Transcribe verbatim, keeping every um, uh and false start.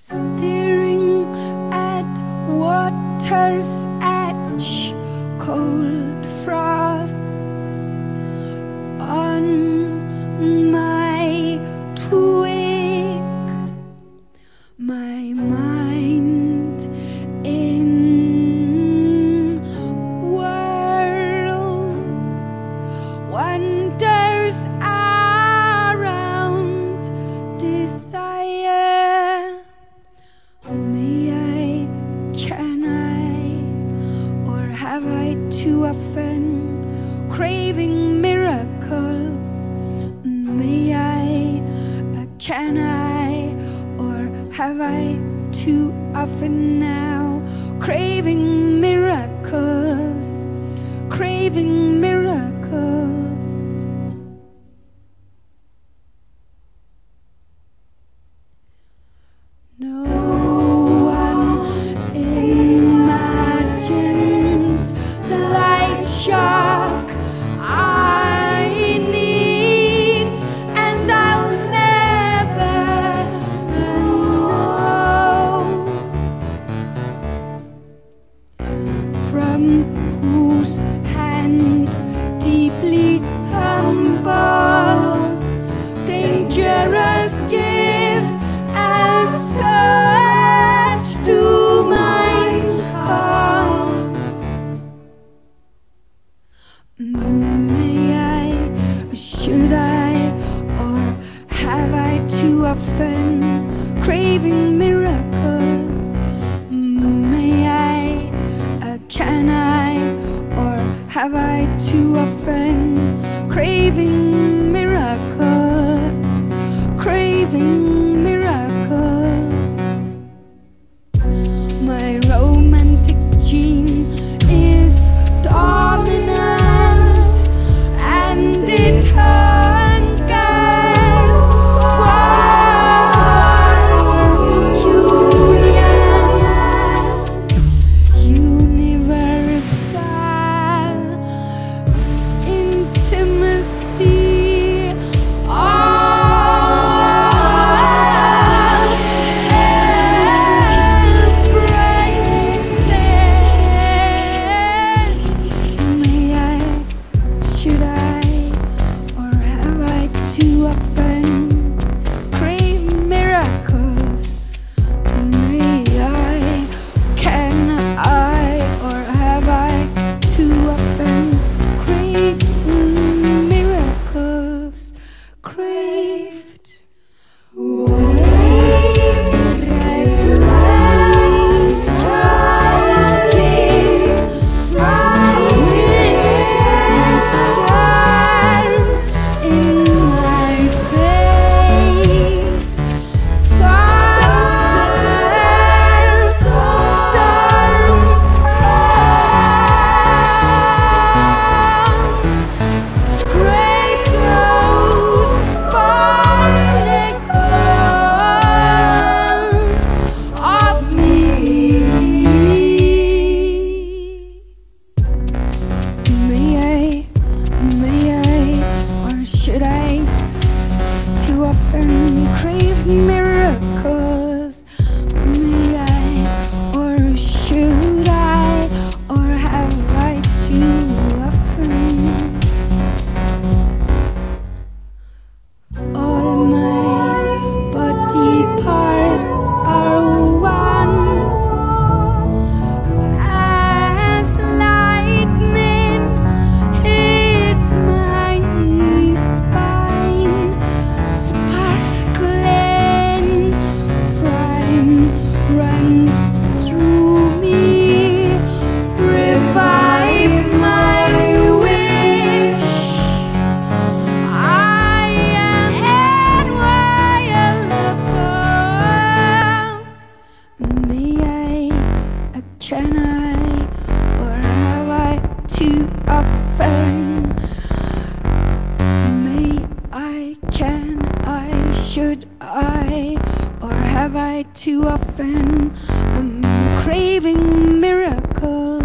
staring at water's edge, cold frost on my twig, my mind in whirls, wanders around desire. May I, can I, or have I too often craving miracles? May I, uh, can I, or have I too often now craving miracles, craving miracles? No one imagines the light shock I need, and I'll never know from whose hands deeply humble, dangerous gift as such to mine come. May I, should I, or have I too often craving miracles? May I, uh, can I, or have I too often craving miracles, craving miracles? My romantic gene is dominant, and it hungers for union, universal intimacy. All embracing. May I, should I, or have I too often crave miracles? May I, can I, or have I too often craved miracles, craved waves that rise, struggling, winds storm in my face, thunder, storm come, scrape those barnacles of me. May I, may I, or should I too often crave miracles? May I, or should I, or have I too often? All my body parts are one, as lightning hits my spine, sparkling flame runs through me, revive my wish. I am inviolable. May I, uh, can I, or have I too often? May I, can I, should I, or have I too often? I'm craving miracles.